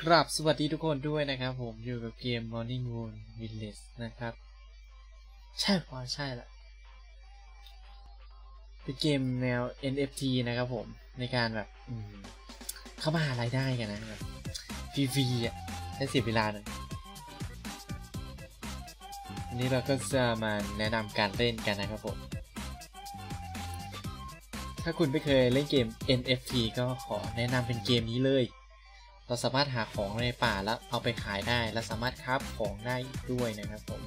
ครับสวัสดีทุกคนด้วยนะครับผมอยู่กับเกม Morning Moon Village นะครับใช่พอใช่ละเป็นเกมแนว NFT นะครับผมในการแบบเข้ามาหารายได้กันนะแบบฟรีๆอ่ะให้เสียเวลาหน่อยวันนี้เราก็จะมาแนะนำการเล่นกันนะครับผมถ้าคุณไม่เคยเล่นเกม NFT ก็ขอแนะนำเป็นเกมนี้เลยเราสามารถหาของในป่าแล้วเอาไปขายได้และสามารถคราฟของได้ด้วยนะครับผม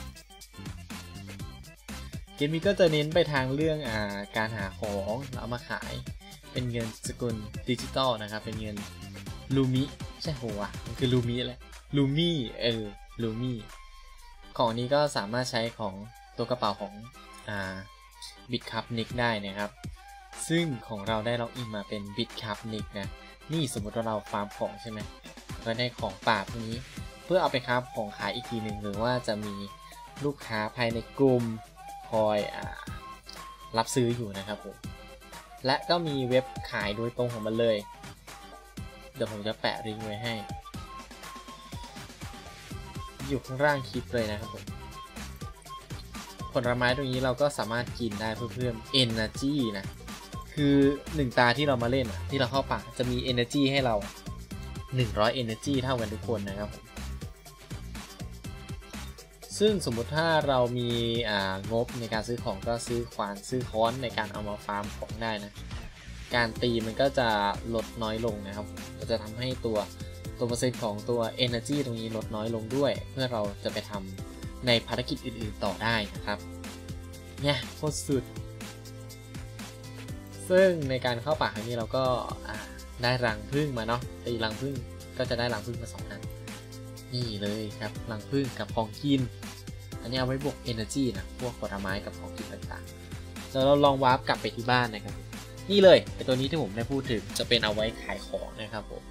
เกมนี้ก็จะเน้นไปทางเรื่องการหาของแล้วเอามาขายเป็นเงินสกุลดิจิตอลนะครับเป็นเงินลูมิใช่หัวมันคือลูมิแหละลูมี่ลูมี่ของนี้ก็สามารถใช้ของตัวกระเป๋าของบิตคัพนิกได้นะครับซึ่งของเราได้ล็อกอินมาเป็นบิตคัพนิกนะนี่สมมติว่าเราฟาร์มของใช่ไหมก็ได้ของป่าพวกนี้เพื่อเอาไปคราฟของขายอีกทีหนึ่งหรือว่าจะมีลูกค้าภายในกลุ่มคอยรับซื้ออยู่นะครับผมและก็มีเว็บขายโดยตรงของมันเลยเดี๋ยวผมจะแปะลิงก์ไว้ให้อยู่ข้างล่างคลิปเลยนะครับผมผลไม้ตรงนี้เราก็สามารถกินได้เพื่อเพิ่ม energy นะคือ1ตาที่เรามาเล่นที่เราเข้าป่าจะมี energy ให้เรา100 energy เท่ากันทุกคนนะครับผมซึ่งสมมุติถ้าเรามีงบในการซื้อของก็ซื้อขวานซื้อค้อนในการเอามาฟาร์มของได้นะการตีมันก็จะลดน้อยลงนะครับก็จะทำให้ตัวเปอร์เซ็นต์ของตัว energy ตรงนี้ลดน้อยลงด้วยเพื่อเราจะไปทำในภารกิจอื่นๆต่อได้นะครับเนี่ยโคตรสุดซึ่งในการเข้าป่าครั้งนี้เราก็ได้รังผึ้งมาเนาะตีรังผึ้งก็จะได้รังผึ้งมา2 อันนี่เลยครับรังผึ้งกับของกินอันนี้เอาไว้บวก energy นะพวกผลไม้กับของกินต่างๆแล้วเราลองวาร์ปกลับไปที่บ้านนะครับนี่เลยไอตัวนี้ที่ผมได้พูดถึงจะเป็นเอาไว้ขายของนะครับผม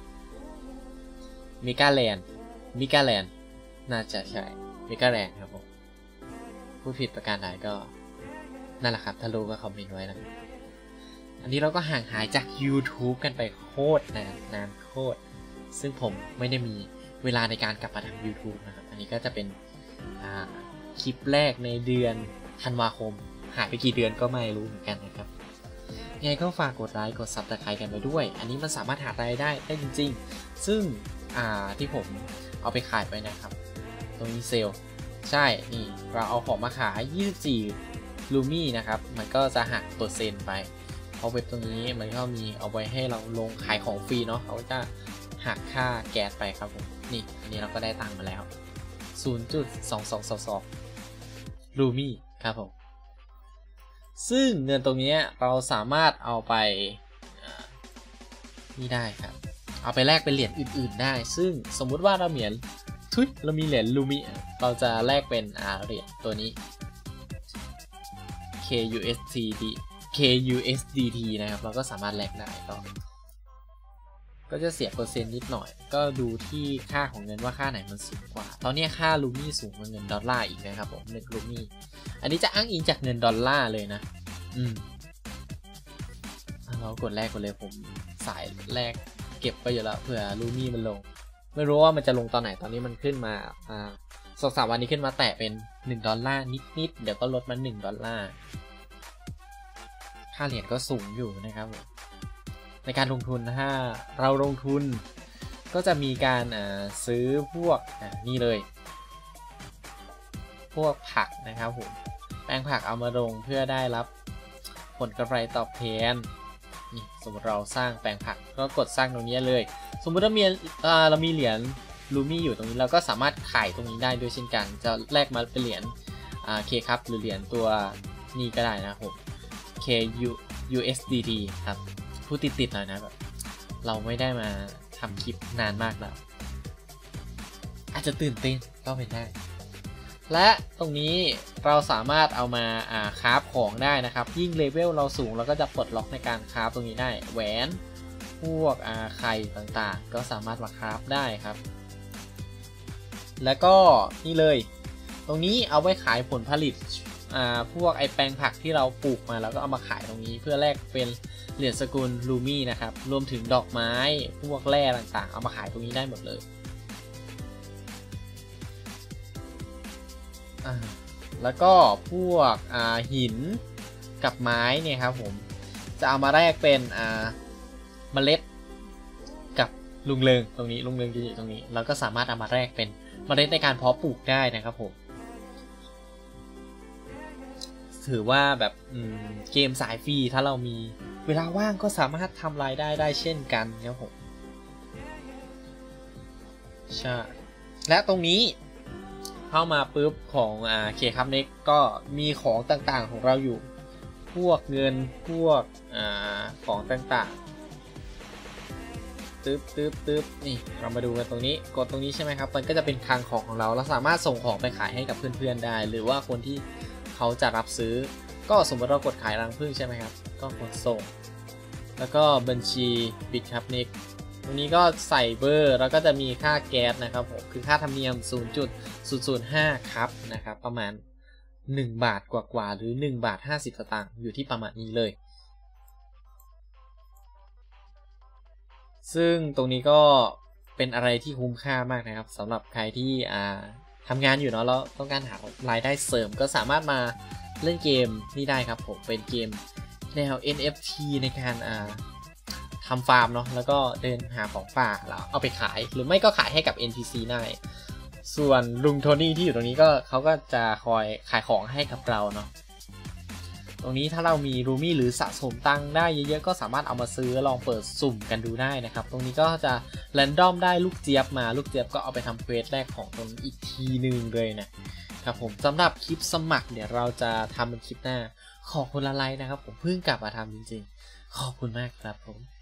มิกาแลนด์น่าจะใช่มิกาแลนด์ครับผมพูดผิดประการใดก็นั่นแหละครับถ้ารู้ก็คอมเมนต์ไว้นะอันนี้เราก็ห่างหายจาก YouTube กันไปโคตรนานโคตรซึ่งผมไม่ได้มีเวลาในการกลับมาทำ YouTube นะครับอันนี้ก็จะเป็นคลิปแรกในเดือนธันวาคมหายไปกี่เดือนก็ไม่รู้เหมือนกันนะครับยังไงก็ฝากกดไลค์กด Subscribe กันไปด้วยอันนี้มันสามารถหารายได้จริงๆซึ่งที่ผมเอาไปขายไปนะครับตรงนี้เซลใช่นี่เราเอาของมาขาย24ลูมี่นะครับมันก็จะหักเปอร์เซ็นต์ไปเพราะเว็บตรงนี้มันก็มีเอาไว้ให้เราลงขายของฟรีเนาะเขาจะหักค่าแก๊สไปครับผมนี่อันนี้เราก็ได้ตังค์มาแล้ว 0.2222 ลูมี่ครับผมซึ่งเงินตรงนี้เราสามารถเอาไปนี่ได้ครับเอาไปแลกเป็นเหรียญอื่นๆได้ซึ่งสมมุติว่าเรามีเหรียญลูมี่เราจะแลกเป็นเหรียญตัวนี้ KUSDT นะครับเราก็สามารถแลกได้ก็จะเสียเปอร์เซ็นต์นิดหน่อยก็ดูที่ค่าของเงินว่าค่าไหนมันสูงกว่าตอนนี้ค่าลูมี่สูงกว่าเงินดอลลาร์อีกนะครับผม1ลูมี่อันนี้จะอ้างอิงจากเงินดอลลาร์เลยนะเรากดแลกกันเลยผมสายแลกเก็บไปอยู่แล้วเผื่อลูมี่มันลงไม่รู้ว่ามันจะลงตอนไหนตอนนี้มันขึ้นมา2-3 วันนี้ขึ้นมาแตะเป็น1 ดอลลาร์นิดๆเดี๋ยวก็ลดมา1 ดอลลาร์ค่าเหรียญก็สูงอยู่นะครับในการลงทุนถ้าเราลงทุนก็จะมีการซื้อพวกนี่เลยพวกผักนะครับผมแปลงผักเอามาลงเพื่อได้รับผลกำไรตอบแทนนี่สมมติเราสร้างแปลงผักก็กดสร้างตรงนี้เลยสมมุติว่าเรามีเหรียญลูมี่อยู่ตรงนี้เราก็สามารถขายตรงนี้ได้ด้วยเช่นกันจะแลกมาเป็นเหรียญเคครับหรือเหรียญตัวนี้ก็ได้นะครับผม KUSDT ครับพูดติดหน่อยนะแบบเราไม่ได้มาทำคลิปนานมากแล้วอาจจะตื่นเต้นก็เป็นได้และตรงนี้เราสามารถเอามาคราฟของได้นะครับยิ่งเลเวลเราสูงเราก็จะปลดล็อกในการคราฟตรงนี้ได้แหวนพวกไข่ต่างๆก็สามารถมาคราฟได้ครับแล้วก็นี่เลยตรงนี้เอาไว้ขายผลผลิตพวกไอแปลงผักที่เราปลูกมาแล้วก็เอามาขายตรงนี้เพื่อแลกเป็นเหรียญสกุลลูมี่นะครับรวมถึงดอกไม้พวกแร่ต่างๆเอามาขายตรงนี้ได้หมดเลยแล้วก็พวกหินกับไม้เนี่ยครับผมจะเอามาแลกเป็นเมล็ดกับลุงเริงตรงนี้ลุงเริงจะอยู่ตรงนี้เราก็สามารถเอามาแลกเป็นเมล็ดในการเพาะปลูกได้นะครับผมถือว่าแบบเกมสายฟรีถ้าเรามีเวลาว่างก็สามารถทำรายได้เช่นกันนะครับผมใช่และตรงนี้เข้ามาปุ๊บของเคครับเน็กก็มีของต่างๆของเราอยู่พวกเงินพวกของต่างๆตึ๊บนี่เรามาดูกันตรงนี้กดตรงนี้ใช่ไหมครับมันก็จะเป็นคลังของเราสามารถส่งของไปขายให้กับเพื่อนๆได้หรือว่าคนที่เขาจะรับซื้อก็สมมติเรากดขายรังผึ้งใช่ไหมครับก็กดส่งแล้วก็บัญชีบิตครับเน็กตรงนี้ก็ใส่เบอร์แล้วก็จะมีค่าแก๊สนะครับผมคือค่าธรรมเนียม 0.005 ครับนะครับประมาณ1 บาทกว่าหรือ1 บาท 50 สตางค์อยู่ที่ประมาณนี้เลยซึ่งตรงนี้ก็เป็นอะไรที่คุ้มค่ามากนะครับสำหรับใครที่ทำงานอยู่เนาะแล้วต้องการหารายได้เสริมก็สามารถมาเล่นเกมนี้ได้ครับผมเป็นเกมแนว NFT ในการทำฟาร์มเนาะแล้วก็เดินหาของป่าแล้วเอาไปขายหรือไม่ก็ขายให้กับ NPC ได้ส่วนลุงโทนี่ที่อยู่ตรงนี้ก็เขาก็จะคอยขายของให้กับเราเนาะตรงนี้ถ้าเรามีรูมี่หรือสะสมตังค์ได้เยอะๆก็สามารถเอามาซื้อลองเปิดสุ่มกันดูได้นะครับตรงนี้ก็จะแรนดอมได้ลูกเจี๊ยบมาลูกเจี๊ยบก็เอาไปทำเควสแรกของตรงนี้อีกทีนึงเลยนะครับผมสำหรับคลิปสมัครเดี๋ยวเราจะทำเป็นคลิปหน้าขอคนละไลค์นะครับผมเพิ่งกลับมาทำจริงๆขอบคุณมากครับผม